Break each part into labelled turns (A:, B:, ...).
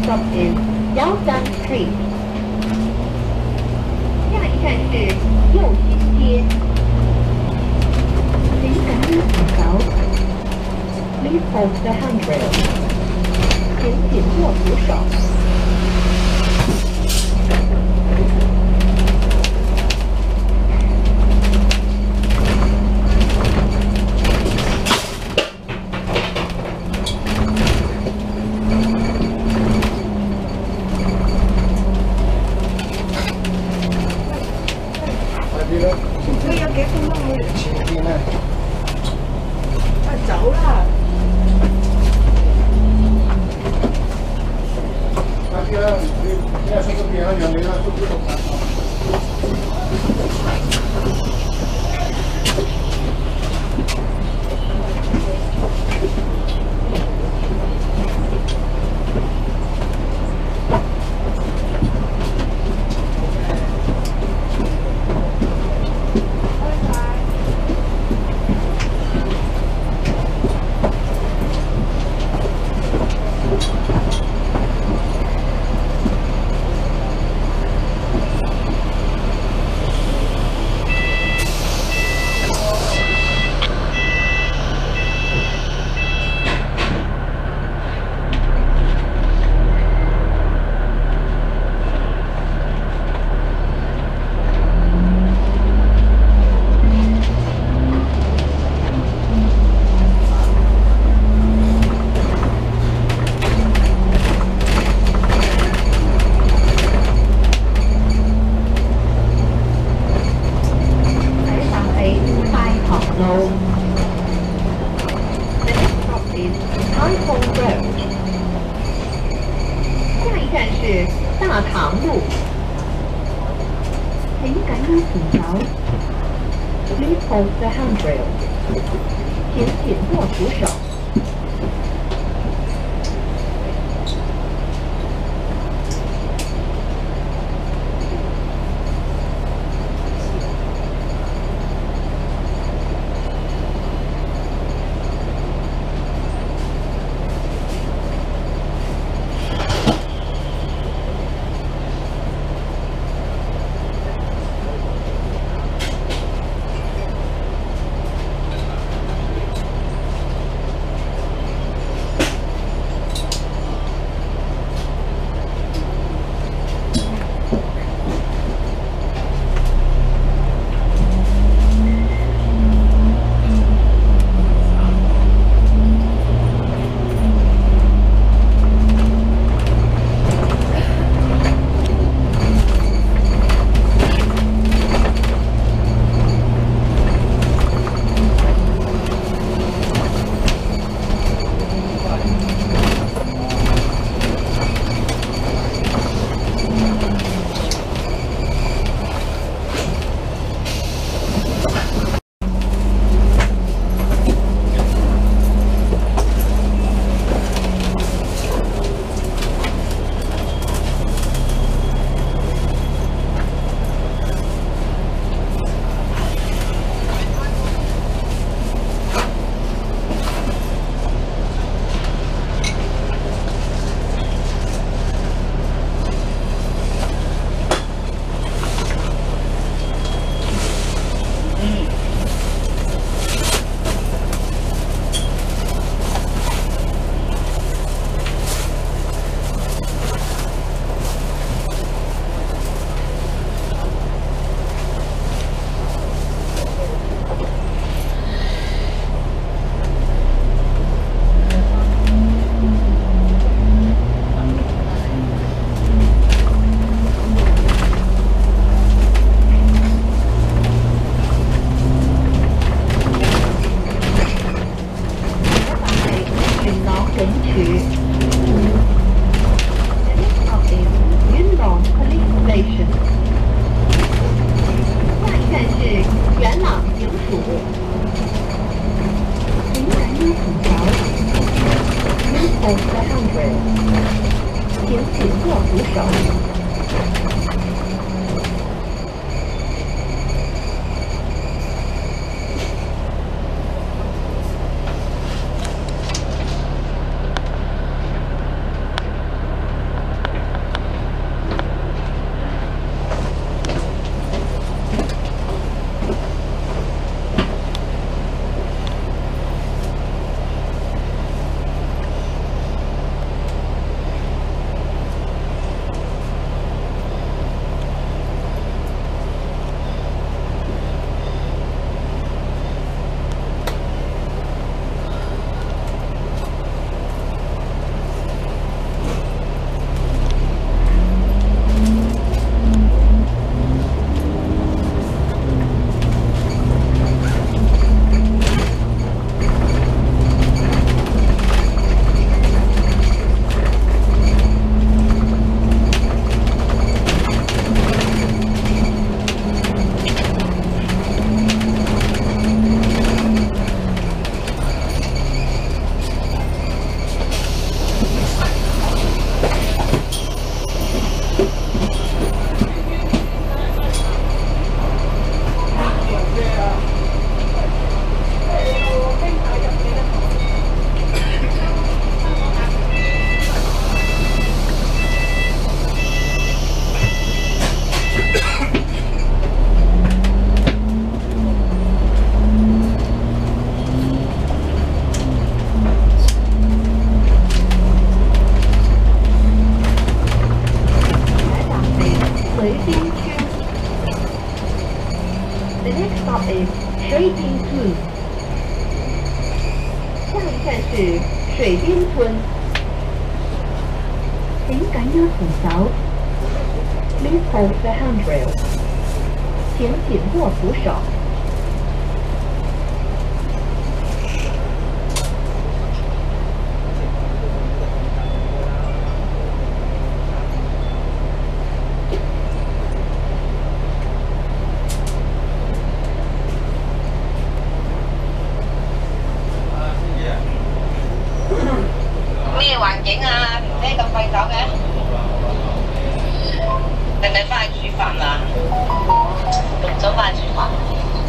A: stop is Yaosan Street。下一站是右新街。请赶紧请走。Please hold the handrail。请紧握扶手。
B: 佢有幾分鐘去前邊啊？走啦！快啲啦！你出咗邊啊？讓你啦，都唔得。下一站是大塘路，请赶紧请着。Please hold the handrail， 请紧握扶手。请紧握扶手。
A: 下一站是水边村。请赶有扶手。Please hold the handrail. 请紧握扶手。
C: 咩環境啊？唔咁快走嘅？你咪翻去煮飯啊？咁早翻去煮飯？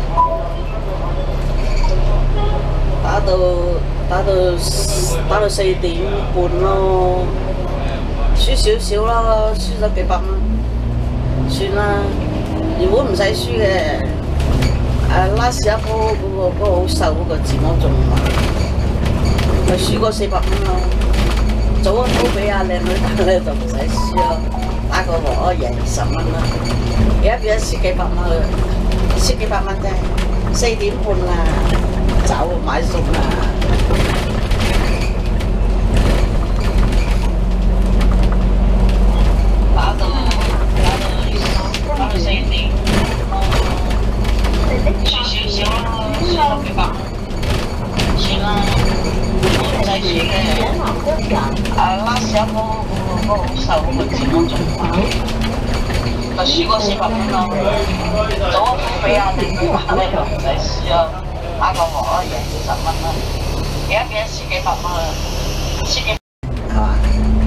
D: 打到4點半咯，輸少少咯，輸咗幾百蚊，算啦。原本唔使輸嘅，拉屎一鋪嗰個好瘦嗰個字幕仲咪輸過400蚊咯。早一鋪俾阿靚女打咧就唔使輸咯，打個和贏20蚊啦。而家變咗輸幾百蚊啦，輸幾百蚊啫。4點半啦，走買餸啦。
C: 打到4點，輸少少咯，輸咗幾百，算啦，唔使輸嘅。拉屎一鋪嗰個好瘦嗰個字幕仲咪輸過400蚊咯，早一鋪俾阿靚女打咧就唔使輸咯，打個和贏20蚊啦，而家變咗輸幾百蚊啦，輸幾。
D: 係嘛？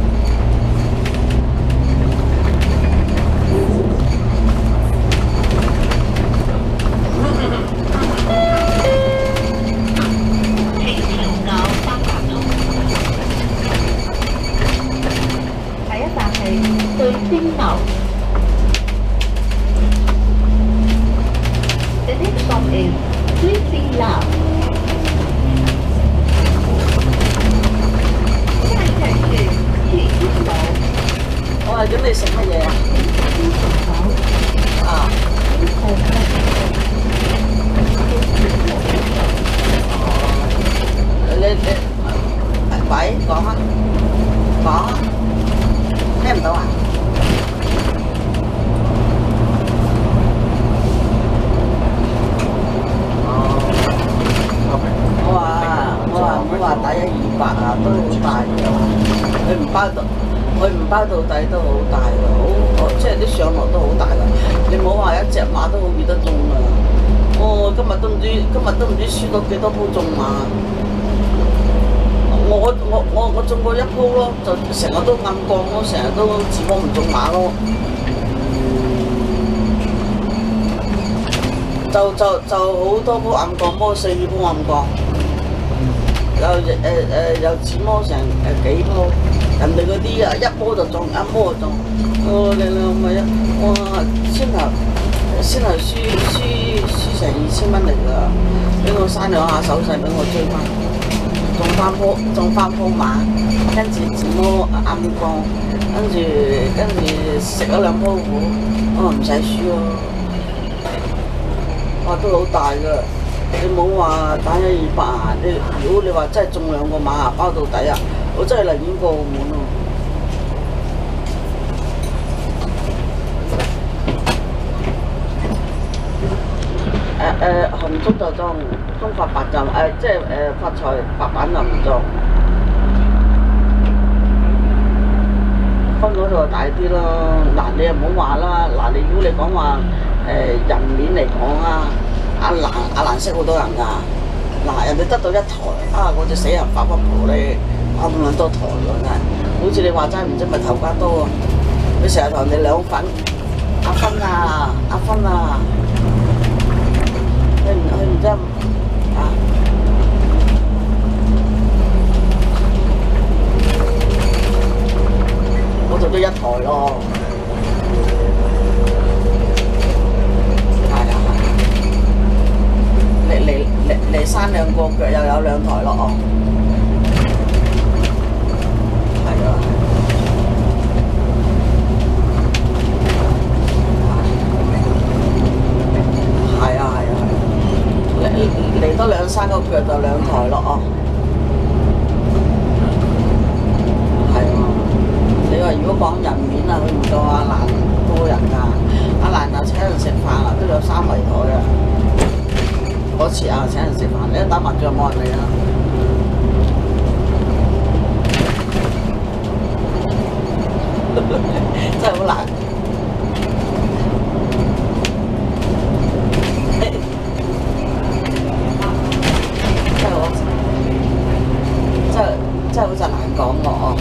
A: 下一站係對星樓。The next stop is 對星樓。下一站是去一樓。
D: 我話咁你食乜嘢啊？啊！喂，講啊，講啊，聽唔到啊？我話打120啊，都好大嘅，佢唔包到底都好大嘅，好即係啲上落都好大嘅。你唔好話一隻馬都好易得中啊！今日都唔知輸到幾多鋪中馬。我中過1鋪咯，就成日都暗降咯，成日都字幕唔中馬咯。就好多鋪暗降，波4鋪暗降。有字幕成幾鋪，人哋嗰啲啊1波就中，1波就中。你兩咪啊！哇，先頭輸成2000蚊嚟㗎，俾我生兩下手勢俾我追翻，中翻鋪馬，跟住字幕暗降，跟住食咗2鋪糊，唔使輸咯。哇，都好大㗎！你冇話打120啊！如果你話真係中2個馬啊，包到底啊，我真係寧願過澳門咯。紅竹就中，中發白就即係發財白板就唔中。分嗰度大啲咯。嗱，你又唔好話啦。嗱，如果你講話人面嚟講啊。阿蘭識好多人㗎，嗱人哋得到1台，我隻死人發骨婆咧，咁撚多台喎真係，好似你話齋唔知咪頭家多啊，佢成日同人哋兩份，阿芬啊，佢唔知啊，我做咗1台咯。嚟生2個腳又有2台咯哦，係啊，嚟多2、3個腳就2台咯哦。 如果講人面啊，佢唔夠阿蘭多人㗎。阿蘭啊請人食飯啊，都有3圍台啊。嗰次啊請人食飯，你一打麻雀冇人嚟啊。真係好難。真係好難講我。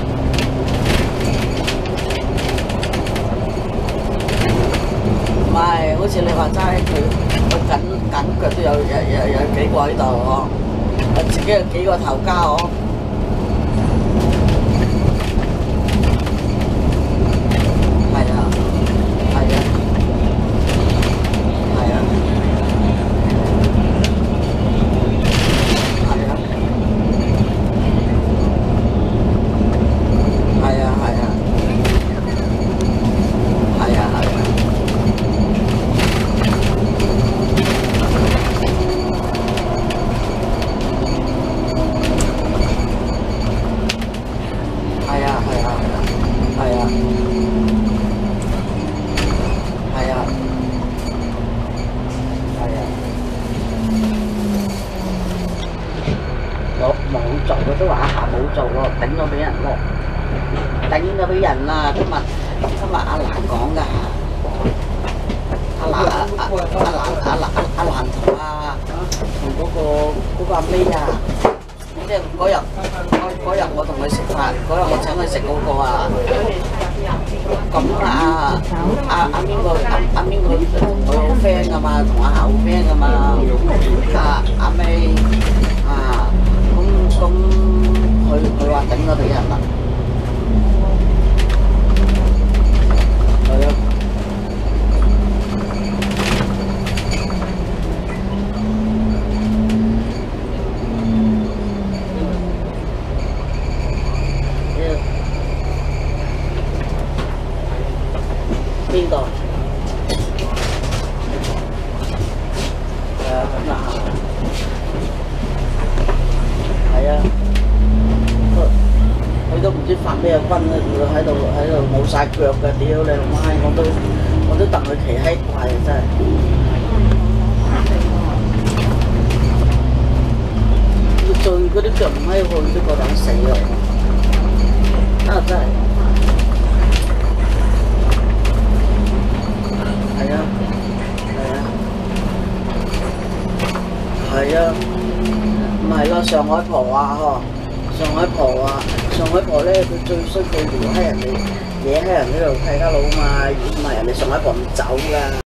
D: 唔係，好似你話齋，佢緊腳都有幾個喺度喎，自己有幾個頭家喎。係啊，係啊，係啊，係啊。係啊，係啊，係啊，係啊，係啊，係啊，係啊，係啊，係啊，我冇做，佢都話一下冇做喎，頂咗俾人咯。頂咗俾人啦！今日阿蘭講㗎，阿蘭同嗰個阿 May 啊，即係嗰日我同佢食飯，嗰日我請佢食嗰個啊，咁阿邊個佢好 friend 㗎嘛，同阿夏好 friend 㗎嘛，阿 May 啊，咁佢話頂咗俾人啦。係啊，邊個？咁啊，係啊，佢都唔知發咩瘟啊！喺度冇晒腳㗎，屌你老媽！我都戥佢奇閪怪啊！真係。要做嗰啲腳唔閪去都夠膽死啊！啊真係。係啊，係啊，係啊，唔係咯，上海婆啊嗬，上海婆咧，佢最衰佢撩閪人哋，惹閪人呢度契家佬嘛，如果唔係人哋上海婆唔走㗎。